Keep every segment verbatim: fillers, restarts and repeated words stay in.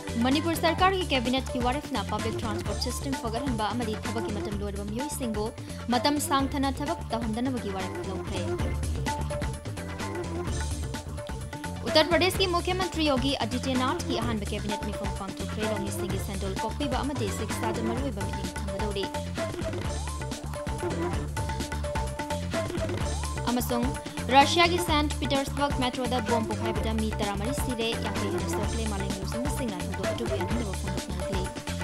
मणिपुर सरकार की कैबिनेट की वारेफना पब्लिक ट्रांसपोर्ट सिस्टम फगरहनबा अमदी थबक की मतम लोरबा मियोय सिंगो मतम सांगथना थबक तहंदनबगी वारेफ लौखरे। उत्तर प्रदेश की मुख्यमंत्री योगी आदित्यनाथ की अहानब कैबिनेट मिफम पांगथोखरे लोंगी सिंगी सेंट्रल कॉपीबा अमदी सिक्स मरुइबा मीटिंग थंगदौरी। अमसुंग रशिया की सेंट पीटर्सबर्ग मेट्रोदा बॉम्ब पोखाइबदा मी तरामरी सिरे यांकई हेन सोखले मालें न्यूज़िंग सिंगना हुदो अटुबियान हिंदो फंगतनाखले।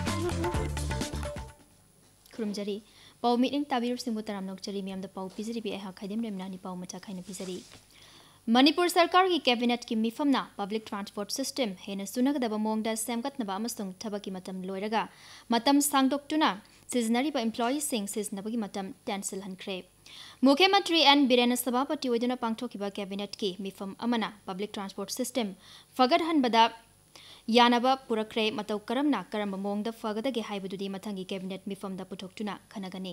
खुरुमजरी पाउ मीटिंग ताबिरु सिंबु तराम नोकचरी मियामदा पाउ पिजरीबी एहा खाइदेम रेमनानी पाउ मचा खाइना पिजरी। मणिपुर सरकार की कैबिनेट की मिफमना पब्लिक ट्रांसपोर्ट सिस्टम हेन सुनगदबा मोंगदा सेमगतनबा अमसुंग थबकी मतम लोइरगा मतम सांगदोक्तुना सिजनरीबा एम्प्लॉई सिंग सिजनबगी मतम कैंसिल हनख्रे। मुख्यमंत्री एन बीरेन सभापति ओइदुना पांगथोकिबा कैबिनेट की मिफम अमना पब्लिक ट्रांसपोर्ट सिस्टम फगरहनबदा यानबा पुरख्रे मतौ करमना करम मोंगदा फगदगे हाइबदुदी मथंगी कैबिनेट मिफमदा पुथोक्तुना खनगनी।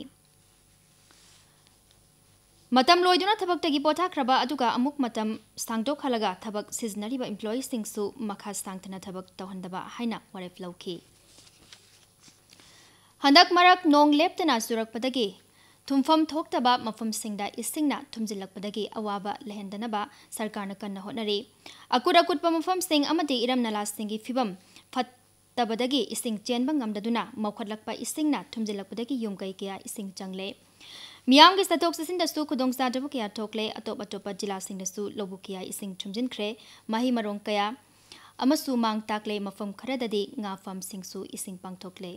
मतम लोइदुना थबक्तगी पोथाख्रबा अदुगा अमुक मतम सांगदोखलगा थबक सिजनरीबा एम्प्लॉई सिंगसु मखा सांगथना थबक तौहंदबा हाइना वारेफ लौखी। हंदक मरक नोंग लेप्तना सुरकपदगी थुमफम थोक्तबा मफम सिंगदा इसिंगना थुमजिल्लकपदगी अवाबा लहेंदनबा सरकारना कन्ना होटनरी। अकुर अकुटपा मफम सिंग अमदि इरम नाला सिंगी फिबम फत्तबदगी इसिंग चेनबा ngamdaduna मौखटलकपा इसिंगना थुमजिल्लकपदगी युम कई कया इसिंग चंगले। मियाम के सतोक सिंदसु खुदोंगसादबु कया थोकले अतोप अतोप जिला सिंगसु लोबु कया इसिंग थुमजिनख्रे मही मरोंग कया अमसु मांग ताकले मफम खरददी ngafam सिंगसु इसिंग पांगथोकले।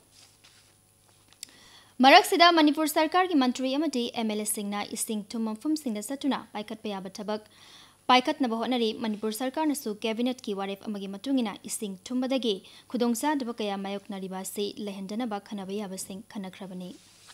मरकसिदा मणिपुर सरकार की मंत्री अमदी एमएलए सिंगना इसिंग थुम मफम सिंगदा सतुना पाइखतपा याबा थबक पाइखतनबा होटनरी मणिपुर सरकार नसु कैबिनेट की वारेफ अमगी मतुंगिना इसिंग थुमबदगी खुदोंगसादबा कया मायोकनरिबासी लहेंदनबा खनबा याबसिंग खनख्रबनी।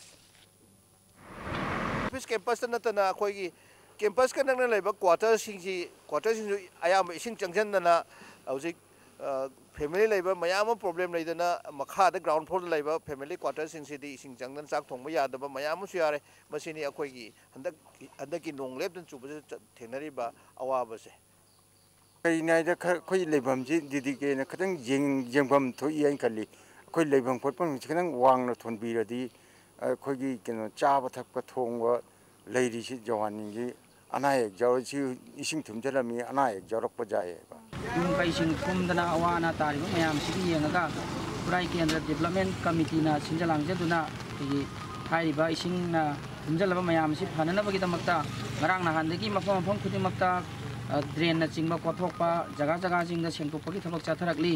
ऑफिस कैंपस नतना अखोगी कैंपस का नंगना लेबा क्वार्टर सिंगसी क्वार्टर सिंग आयाम इसिंग चंगजनना हौजिक फैमिली लेबा मयाम प्रॉब्लम लेदना मखादा ग्राउंड फ्लोर लेबा फैमिली क्वार्टर सिंगसीदी इसिंग चंगदन चाक थोंबा यादबा मयाम सु यारे मसिनी अखोगी हंदक हंदकी नोंग लेबदन चुबसे थेनरीबा अवाबसे कईनाइदा खोई लेबम जी दीदी के न खतंग जेंग जेंगबम थोई याइन खली खोई लेबम फोटपन खतंग वांगना थोनबीरदी खोगी केनो चाबा थकपा थोंबा लेरिसि जवानिंगी अनायक जावसी इसिंग थुमजलमी अनायक जारकपा जायबा युम कईसिंग थुमदना अवाना तारिबा मयाम सिगी येंगा पुराई केंद्र डेवलपमेंट कमिटी ना सिंजलांगजदुना तिगी हाइबा इसिंगना थुमजलबा मयाम सि फाननबगिदमक्ता ngरang nahandagi mafam mafam khudimakta drain na chingba kothokpa jaga jaga jingda sengtokpagi thabak chatharakli।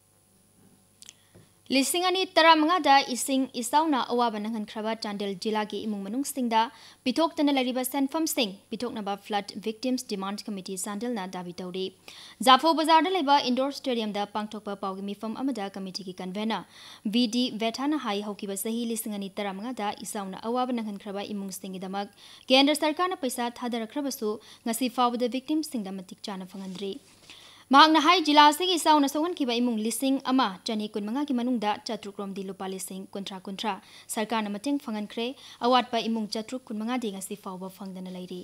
लिसिंग अनि तरामंगादा इसिंग इसाउना अवाबा नंगनख्रबा चांदेल जिला की इमुंग मनुंग सिंगदा पिथोक्तना लरिबा सेनफम सिंग पिथोक्नबा फ्लड विक्टिम्स डिमांड कमिटी सांदेलना दाबी तौरी। जाफो बाजार लेबा इंडोर स्टेडियम दा पांगथोकपा पाउगी मिफम अमदा कमिटी की कन्वेनर वीडी वेठाना हाई हौकिबा सही लिसिंग अनि तरामंगादा इसाउना अवाबा नंगनख्रबा इमुंग सिंगिदमक केंद्र सरकारना पैसा थादरख्रबसु ngasi फावदा विक्टिम्स सिंगदा मतिक चाना फंगंद्री। महांगना हाई जिला से इसाउना सोहनखिबा इमुंग लिसिंग अमा चनी कुनमंगा की मनुंगदा चतुक रोमदी लुपा लिसिंग कुंट्रा कुंट्रा सरकारना मतेंग फंगनख्रे अवाटपा इमुंग चतुक कुनमंगा दी ngasi फावबा फंगदना लैरी।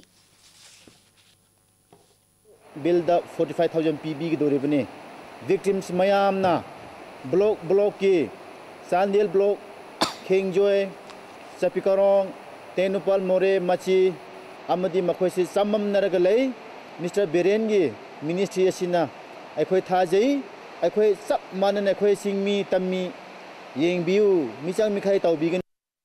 बिल द forty-five thousand पीबी की दोरेबने विक्टिम्स मयामना ब्लॉक ब्लॉक की सांदेल ब्लॉक खेंगजोय सपिकरोंग तेनुपल मोरे मची अमदी मखोइसि सममनरग लै मिस्टर बिरेन की मिनिस्ट्री असिना अखोई थाजै अखोई सब मानन अखोई सिंगमी तम्मी येंगबिउ मिचांग मिखाई तौबिगन।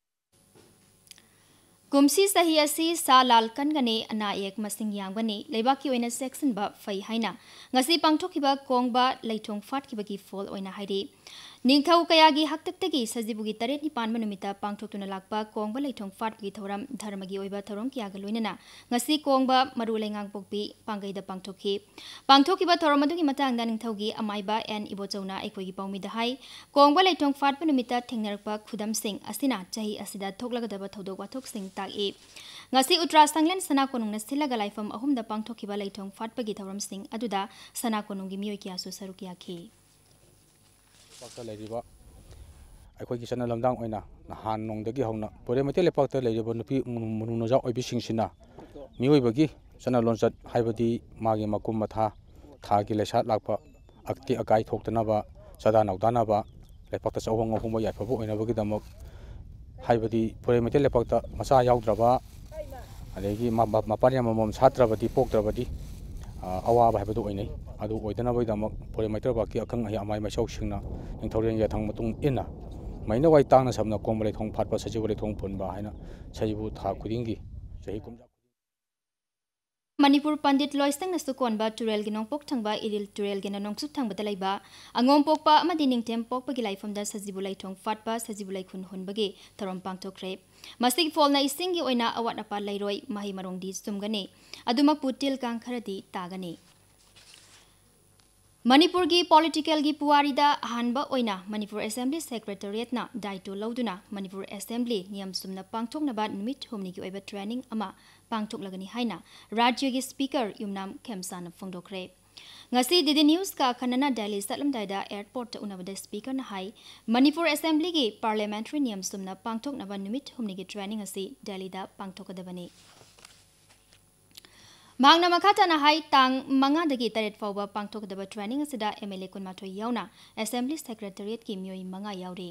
कुमसी सही असी सा लाल कनगने अना एक मसिंग यांगबने लेबाकी ओइना सेक्शन बा फई हाइना ngasi पांगथोखिबा कोंगबा लैथोंग फाटखिबगी फॉल ओइना हाइरे। निंगथौ कयागी हक्तक्तगी सजिबुगी तरेत निपान मनुमिता पांगथोक्तुना लाकपा कोंगबा लैथोंग फाटखिबगी थौरम धर्मगी ओइबा थौरम कियागा लोइनना ngasi कोंगबा मरु लेंगांग पोकपी पांगैदा पांगथोखि। पांगथोखिबा थौरम अदुगी मतांगदा निंगथौगी अमाइबा एन इबोचौना एकोगी पाउमिदा हाई कोंगबा लैथोंग फाटपा नुमिता थेंगनरकपा खुदम सिंग असिना चाही असिदा थोकलगदबा थौदोक वाथोक सिंग ताकि ngasi उट्रा संगलेन सना कोनुंगना सिलगा लाइफम अहुमदा पांगथोखिबा लैथोंग फाटपगी थौरम सिंग अदुदा सना कोनुंगी मियोय कियासु सरुकियाखि। पाक्ता लेरिबा अखोगी सना लमदांग ओइना नहान नोंगदगी हौना पोरेमते लेपाक्ता लेरिबा नुपी मनुनजा ओइबिसिंगसिना मियोयबगी सना लोंचत हाइबदी मागे मकुम मथा थागी लेसा लाकपा अक्ति अकाई थोक्तनबा ꯆꯥꯗꯥ ꯅꯥꯎꯗꯥꯅꯕ ꯂꯩꯄꯥꯛꯇ ꯆꯥꯎꯍꯣꯡ ꯑꯍꯣꯡꯕ ꯌꯥꯏꯐꯕ ꯑꯣꯏꯅꯕꯒꯤꯗꯃꯛ ꯍꯥꯏꯕꯗꯤ ꯄꯨꯔꯩ ꯃꯩꯇꯩ ꯂꯩꯄꯥꯛꯇ ꯃꯆꯥ ꯌꯥꯎꯗ꯭ꯔꯕ ꯑꯗꯒꯤ ꯃꯄꯥꯟ ꯌꯥꯝꯃꯃꯝ ꯁꯥꯠꯇ꯭ꯔꯕꯗꯤ ꯄꯣꯛꯇ꯭ꯔꯕꯗꯤ ꯑꯋꯥꯕ ꯍꯥꯏꯕꯗꯨ ꯑꯣꯏꯅꯩ ꯑꯗꯨ ꯑꯣꯏꯗꯅꯕꯒꯤꯗꯃꯛ ꯄꯨꯔꯩ ꯃꯩꯇꯩ ꯂꯩꯄꯥꯛꯀꯤ ꯑꯈꯪ ꯑꯍꯩ ꯑꯃꯥꯏ ꯃꯩꯁꯧꯁꯤꯡꯅ ꯅꯤꯡꯊꯧꯔꯦꯜ ꯌꯥꯊꯪ ꯃꯇꯨꯡ ꯏꯟꯅ ꯃꯩꯅ ꯋꯥꯏ ꯇꯥꯡꯅ ꯁꯝꯅ ꯀꯣꯡꯕ ꯂꯩꯊꯣꯡ ꯐꯥꯠꯄ ꯁꯖꯤꯕꯨ ꯂꯩꯊꯣꯡ ꯄꯨꯟꯕ ꯍꯥꯏꯅ ꯁꯖꯤꯕꯨ ꯊꯥ ꯈꯨꯗꯤꯡꯒꯤ ꯆꯍꯤ ꯀꯨꯝꯖꯥ Manipur Pandit Loisang na sukonba turel ginong pok thangba iril turel gina nongsup thangba talaiba angom pokpa amadi ningtem pokpa gi laifamda sajibulai thong fatpa sajibulai khun hunbage tharom pangthokre masig folna isingi oina awat apa lairoi mahi marongdi sumgane aduma putil kang kharadi tagane Manipur gi political gi puarida hanba oina Manipur Assembly Secretariat na daito lauduna Manipur Assembly niyam sumna pangthoknaba numit humni gi oiba training ama pangthoklagani haina rajya gi speaker yumnam khemsana phongdokre ngasi didi news ka khanana Delhi satlamdaida airport ta unabada speaker na hai Manipur Assembly gi parliamentary niyam sumna pangthoknaba numit humni gi training asi Delhi da pangthokadabani Magna Makata na hai tang manga dagi taret fawba pangthokadaba training asida M L A kunmathoi yauna Assembly Secretariat ki myoi manga yauri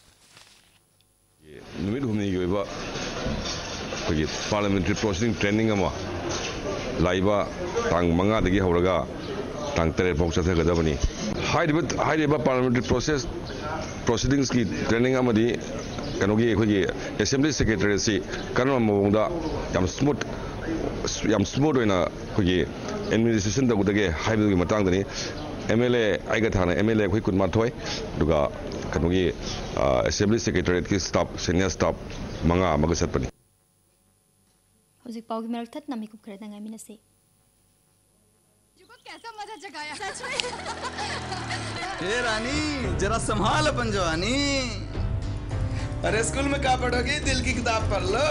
numit humni gi oiba kogi parliamentary proceeding training ama laiba tang manga dagi horaga tang taret faw chathagadabani hairiba hairiba parliamentary process proceedings ki training amadi kanogi kogi Assembly Secretariat si kanama mawongda yam smooth yam smooth oina kogi administration da gudage haibu matangdani M L A aiga thana M L A khoi kunma thoi duga kanogi Assembly Secretariat ki staff senior staff manga maga satpani Hozik pau gi meral that nami kup khare ngai minase Dzukou कैसा मजा जगाया सच में ए रानी जरा संभाल अपन जवानी अरे school में क्या पढ़ोगी दिल की किताब पढ़ लो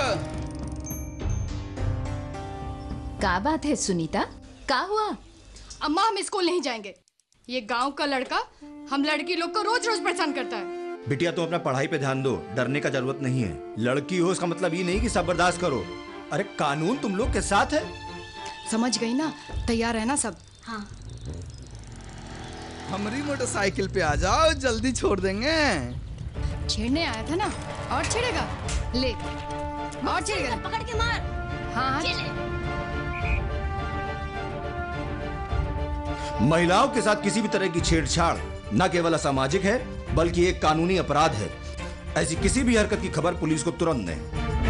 क्या बात है सुनीता क्या हुआ अम्मा हम स्कूल नहीं जाएंगे ये गांव का लड़का हम लड़की लोग को रोज रोज परेशान करता है बिटिया तुम अपना पढ़ाई पे ध्यान दो डरने का जरूरत नहीं है लड़की हो इसका मतलब ये नहीं कि सब बर्दाश्त करो अरे कानून तुम लोग के साथ है समझ गई ना तैयार है ना सब हाँ हमारी मोटरसाइकिल पे आ जाओ जल्दी छोड़ देंगे छेड़ने आया था ना और छेड़ेगा ले और छेड़ेगा पकड़ के मार हाँ हाँ महिलाओं के साथ किसी भी तरह की छेड़छाड़ न केवल असामाजिक है बल्कि एक कानूनी अपराध है ऐसी किसी भी हरकत की खबर पुलिस को तुरंत दें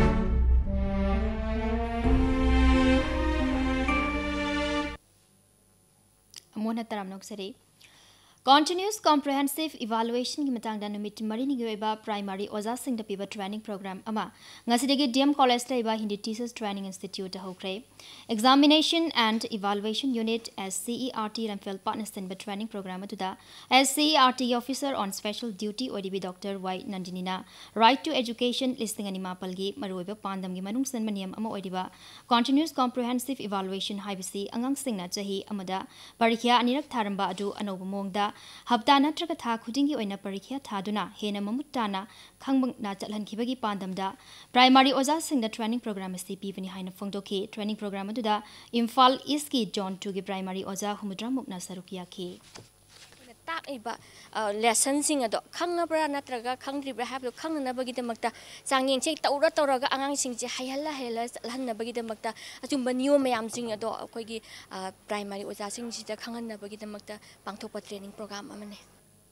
Mona taramnok sare Continuous Comprehensive Evaluation ki matangda numit marini gi oiba primary oza sing da piba training program ama ngasidegi D M College da iba Hindi Teachers Training Institute da hokre Examination and Evaluation Unit S C E R T Ramphel Partnership ba training program atuda S C E R T officer on special duty O D B Doctor Y Nandinina Right to Education listing ani mapal gi maroiba pandam gi manung san maniam ama oidiba Continuous Comprehensive Evaluation haibisi angang singna chahi amada parikya anirak tharamba adu anoba mongda Hapta natraga tha khudingi oina parikya thaduna hena mamutana khangbang na chalhankhibagi pandamda primary oza singda training program asi pibani haina phongdoki training program aduda Imphal East ki John two gi primary oza humudra mukna sarukiya ki tak iba lesson sing ado khangabra natraga khangdribra hablo khangnabagi demakta changyeng che taura tauraga angang sing che hayalla hela lannabagi demakta achumba niyom mayam sing ado akoigi primary oza sing sida khangannabagi demakta pangthokpa training program amane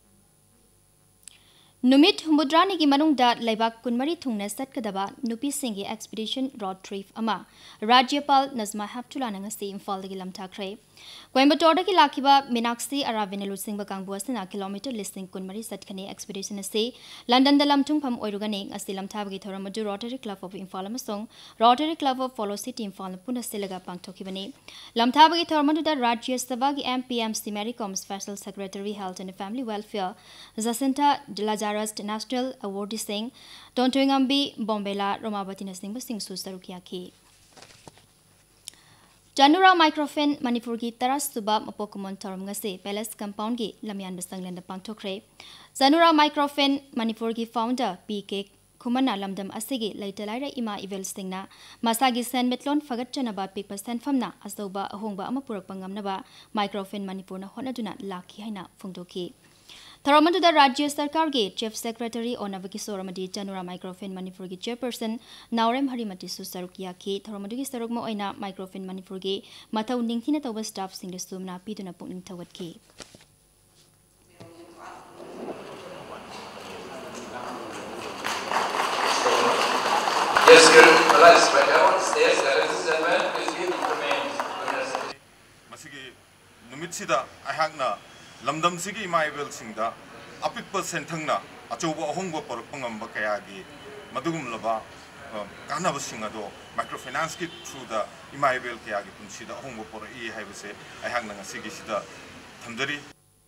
Numit Humudrani ki manungda laibak kunmari thungna satkadaba nupi singi expedition road trip ama Rajyapal Nazma Haptula nangasi Imphal gi lamthakre Coimbatore ki lakhiba Meenakshi Aravinelu Singh Bakangbu asina kilometer listing kunmari satkhane expedition ase London da lamthung pham oirugane asi lamthabagi thoramadu Rotary Club of Imphal amasong Rotary Club of Follow City Imphal puna silaga pangthokibani lamthabagi thoramadu da Rajya Sabha gi M P M C Maricom Special Secretary Health and Family Welfare Jacinta Lazaras National Award Singh Tontoingambi Bombela Romabati Singh Singh Susarukia ki Janura Microphone Manipur ki Taras Suba Mapokumon Torum ngase Palace Compound ki Lamyan Basangland Pangthokre Janura Microphone Manipur ki founder P K Kumana Lamdam Asigi Laitalaira Ima Evil Singna Masagi Sen Metlon Fagat Chanaba Pik Percent Famna Asoba Ahongba Amapurak Pangamnaba Microphone Manipur na Honaduna Laki Haina Fungdoki थरमदुदा राज्य सरकार के chief secretary ओनब किशोर अमदी चनुरा Microfin Manipur की chairperson नावरेम Harimati सरुक याखी थरमदुगी सरुक म ओइना माइक्रोफिन मणिपुर के मथौ निंगथिना तौब स्टाफ सिंग सुमना पीदुना पुनिंग थवतकी Yes, good. Alice, right now on stairs, ladies and gentlemen, please give remain. Masigi numitida ahagna lamdam sigi imaibel singda apikpa senthangna achoba ahongba porpangam bakayagi madugum laba kanaba singado microfinance ki through the imaibel kayagi punsida ahongba por e haibase ahagna ngasigi sida thamdari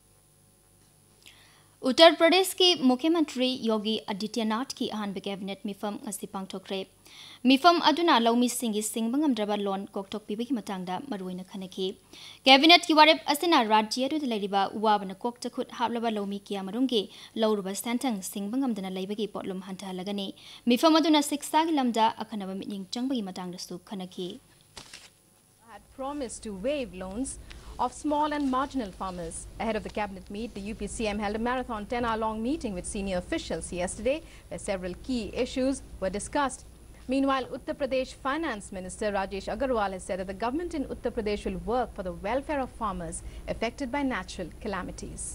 Uttar Pradesh के मुख्यमंत्री योगी आदित्यनाथ की अहानब cabinet मिफम ngasi pangthokre मिफम अदुना लौमी सिंगी सिंगबंगमद्रबा लोन कोकथोकपीबगी मतंगदा मरुइना खनकी कैबिनेट की वारेप असिना राज्य अदुदा लैरिबा वाबना कोकतखुट हाबलबा लौमी किया मरुंगे लौरुबा सेंथंग सिंगबंगमदना लैबगी पोटलुम हंथहलगनी मिफम अदुना शिक्षागी लमदा अखनबा मिनिंग चंगबगी मतंगदसु खनकी had promised to waive loans of small and marginal farmers. Ahead of the cabinet meet, the U P C M held a marathon ten hour long meeting with senior officials yesterday, where several key issues were discussed. Meanwhile, Uttar Pradesh Finance Minister Rajesh Agarwal has said that the government in Uttar Pradesh will work for the welfare of farmers affected by natural calamities.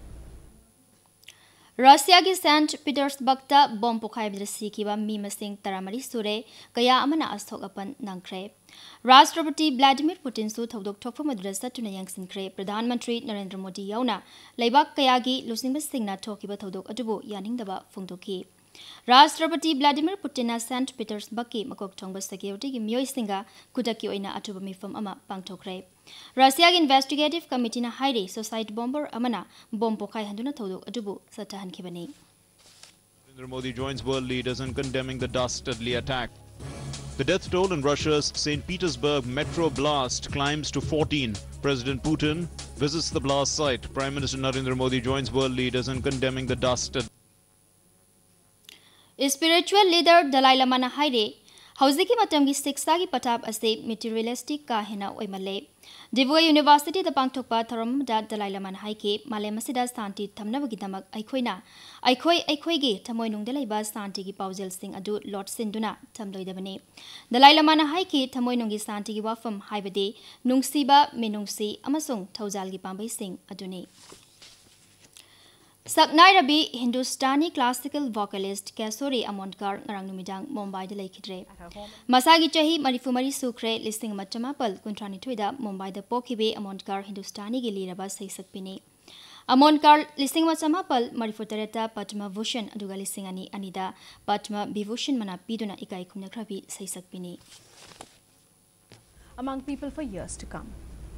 Russia की Saint Petersburg bomb पोखाइबद सिखिबा मी मसिंग तरामरी सुरे कया अमना अस्थोक अपन नंख्रे राष्ट्रपति Vladimir Putin सु थौदोक थोकफ मदुदा सतुना यंगसिनख्रे प्रधानमंत्री नरेंद्र मोदी याउना लेबाक कयागी लुसिंग सिंगना थोकिबा थौदोक अदुबो यानिंगदबा फुंगदोकी राष्ट्रपति व्लादिमीर पुतिन सेंट पीटर्सबर्ग की मकोक थोंगबा सिक्योरिटी की मियोय सिंगा कुदकी ओइना अटुबा मिफम अमा पांगथोखरे रशिया की इन्वेस्टिगेटिव कमिटी ना हाइरे सुसाइड बॉम्बर अमना बॉम्ब पोखाई हंदुना थौदोक अदुबो सतहनखिबनी Narendra Modi joins world leaders in condemning the dastardly attack. The death toll in Russia's Saint Petersburg metro blast climbs to fourteen. President Putin visits the blast site. Prime Minister Narendra Modi joins world leaders in condemning the dastard. Spiritual leader Dalai Lama na haire हौजिकी मतमगी शिक्षा की पठाब असे materialistic का हेना ओइमले Dibrugarh university दा पांगथोकपा थरमदा दलाई लामा हाइके मालेम असिदा शांति थमनबगीदमक अइखोइना अइखोइ अइखोइगे थमोइनुंगदे लैबा शांति की पाउजेल सिंग अदु लॉर्ड सिंदुना थमलोइदबने दलाई लामा हाइके थमोइनुंगी शांति की वाफम हाइबदे नुंगसीबा मिनुंगसी अमसुंग थौजाल की पांबै सिंग अदुने Saknai Rabi Hindustani classical vocalist Kesori Amonkar ngarang numidang Mumbai da laikhidre. Masagi chahi marifumari sukre listing machamapal kuntrani thuida Mumbai da pokhibe Amonkar Hindustani gi liraba saisakpini. Amonkar listing machamapal marifutareta Padma Bhushan aduga listing ani anida Padma Vibhushan mana piduna ikai khumnakrabi saisakpini. Among people for years to come.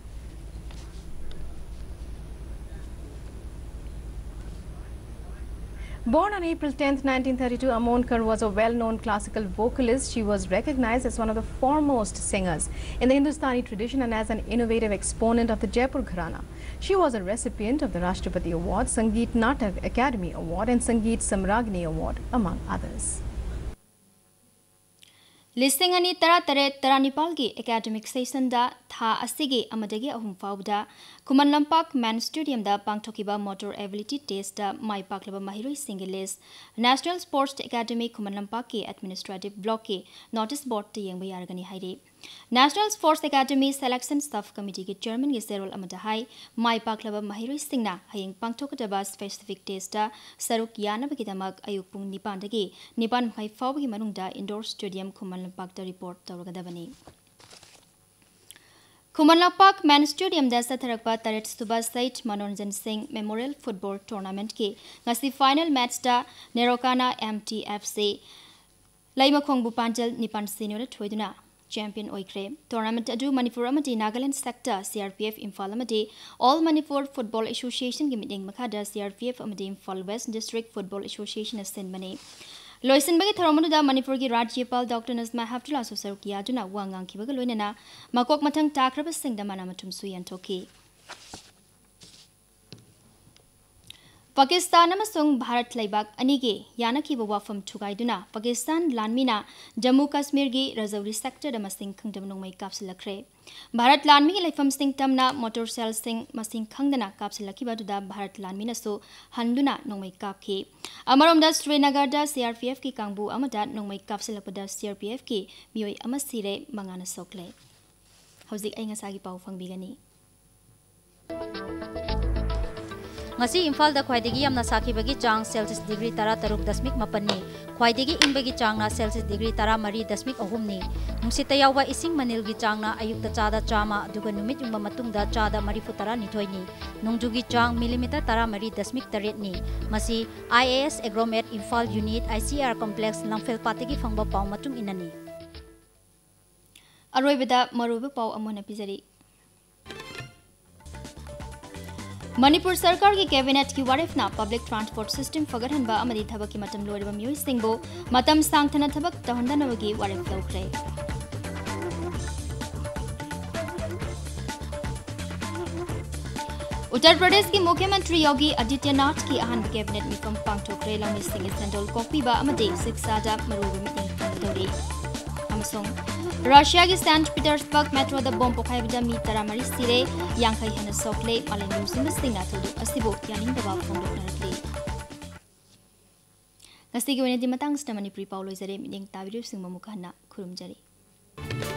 Born on April tenth, nineteen thirty-two, Amonkar was a well-known classical vocalist. She was recognized as one of the foremost singers in the Hindustani tradition and as an innovative exponent of the Jaipur Gharana. She was a recipient of the Rashtrapati Award, Sangeet Natak Academy Award and Sangeet Samragini Award, among others. लिस्टिंग अनि तरा तरे तरा निपाल की academic session दा था असिगे अमदगी अहुम फाउदा कुमन लंपाक मैन स्टेडियम दा पांगथोकिबा मोटर एबिलिटी टेस्ट दा माई पाकलबा महिरोई सिंगलेस national sports academy Khuman Lampak के एडमिनिस्ट्रेटिव ब्लॉक के नोटिस बोर्ड ते यंग यारगनी हाइरे national sports academy selection staff committee के चेयरमैन के सेरोल अमदा हाई माई पाकलबा महिरोई सिंगना हयंग पांगथोकदबा स्पेसिफिक टेस्ट दा सरुक यानबगिदमक अयुक पुंग निपानदगी निपान मखाई फावबगी मनुंगदा इंडोर स्टेडियम कुमन लंपाक दा रिपोर्ट तौरगदबनी कुमन लंपाक मैन स्टेडियम दा सथरकपा तरेट सुबा सैट Manoranjan Singh memorial football tournament के ngasi फाइनल मैच दा नेरोकाना एमटीएफ से लैमखोंग बुपांजल निपान सिनोर थोइदुना चैंपियन ओइख्रे टूर्नामेंट अदु मणिपुर अमदि नागालैंड सेक्टर सीआरपीएफ इम्फाल अमदि ऑल मणिपुर फुटबॉल एसोसिएशन की मीटिंग मखादा सीआरपीएफ अमदि Imphal west district football association असिनबने लोइसनबगे थरमनुदा मणिपुर की राज्यपाल डॉक्टर नजमा हेप्तुल्ला सोसरुकिया अदुना वांगांखिबगा लोइनना मकोक मथंग ताख्रबसिंगदा माना मथुम सुयंथोकी पाकिस्तान अमसुंग भारत लेबाक अनिगे यानखिबा वाफम थुगाइदुना पाकिस्तान लानमीना जम्मू कश्मीर की रजौरी सेक्टर मसिंग खंगदम नोंमै कापसिलखरे भारत लानमी की लेफम सिंग तमना मोटर सेल सिंग मसिंग खंगदना कापसिलखिबादुदा भारत लानमीनासु हंदुना नोंमै कापखि अमरोमदा श्रीनगरदा सीआरपीएफ की कांगबु अमदा नोंमै कापसिलपदा सीआरपीएफ की मियोय अमा सिरे मंगाना सोकले हौजिक आई ngसागी पाउ फंगबिगनी ngasi imphal da khwaidegi yamna sakhibagi chang celsius degree tara taruk dasmik mapan ni khwaidegi ingbagi chang na celsius degree tara mari dasmik ahum ni nungsita yawba ising manil gi chang na ayuk da chada chama duga numit yumba matung da chada mari futara ni thoi ni nongjugi chang millimeter tara mari dasmik taret ni masi I A S agromet imphal unit I C R complex langfel pategi phangba paw matung inani aroibada maruba paw amona pizari Manipur सरकार की cabinet की वारेफना public transport system फगरहनबा अमदी थबक की मतम लोरबा मियोय सिंगबो मतम सांगथना थबक तहंदनबगी वारेफ लौखरे उत्तर प्रदेश की मुख्यमंत्री योगी आदित्यनाथ की अहम कैबिनेट मिफम पांगथोखरे लौमी सिंह सेंट्रल कॉपीबा अमदी शिक्षादा मरुब मिटिंग तंगदौरी अमसोंग रशिया की सेंट पीटर्सबर्ग मेट्रो द बॉम्ब पोखाइबदा मी तरामरी सिरे यांखै हन सोकले मालेम सिंगना थोदु असिबो यानिंग दबा फोंदोकनरले ngasi gi wenedi matang sta manipuri paulo jare miding tabiru singma mukhanna khurumjari